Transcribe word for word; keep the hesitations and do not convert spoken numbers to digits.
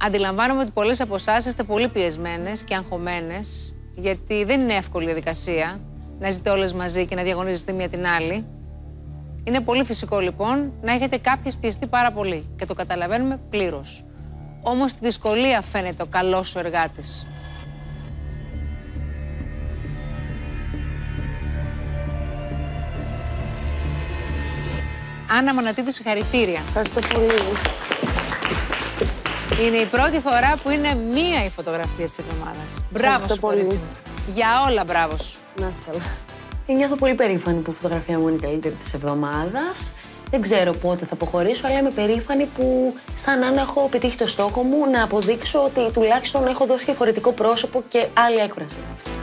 Αντιλαμβάνομαι ότι πολλές από εσάς είστε πολύ πιεσμένες και αγχωμένες, γιατί δεν είναι εύκολη διαδικασία να ζείτε όλες μαζί και να διαγωνίζεστε μία την άλλη. Είναι πολύ φυσικό λοιπόν να έχετε κάποιες πιεστεί πάρα πολύ και το καταλαβαίνουμε πλήρως. Όμως στη δυσκολία φαίνεται ο καλός ο εργάτης. Άννα Μονατίδου, συγχαρητήρια. Ευχαριστώ πολύ. Είναι η πρώτη φορά που είναι μία η φωτογραφία της εβδομάδας. Μπράβο σου, κορίτσι μου. Για όλα, μπράβο σου. Να είστε καλά. Νιώθω πολύ περήφανη που η φωτογραφία μου είναι η καλύτερη της εβδομάδας. Δεν ξέρω πότε θα αποχωρήσω, αλλά είμαι περήφανη που σαν να έχω πετύχει το στόχο μου να αποδείξω ότι τουλάχιστον έχω δώσει διαφορετικό πρόσωπο και άλλη έκφραση.